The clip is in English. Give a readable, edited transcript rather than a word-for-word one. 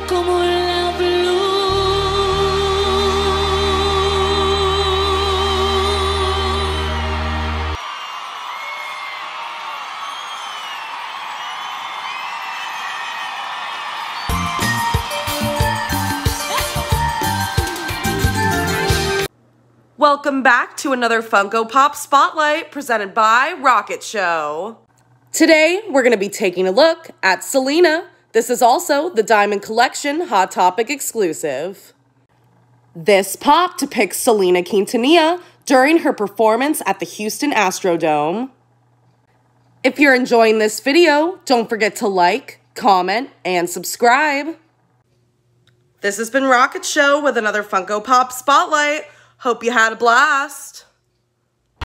como la blue. Welcome back to another Funko Pop Spotlight presented by Rocket Show. Today, we're going to be taking a look at Selena. This is also the Diamond Collection Hot Topic exclusive. This pop depicts Selena Quintanilla during her performance at the Houston Astrodome. If you're enjoying this video, don't forget to like, comment, and subscribe. This has been Rocket Show with another Funko Pop Spotlight. Hope you had a blast.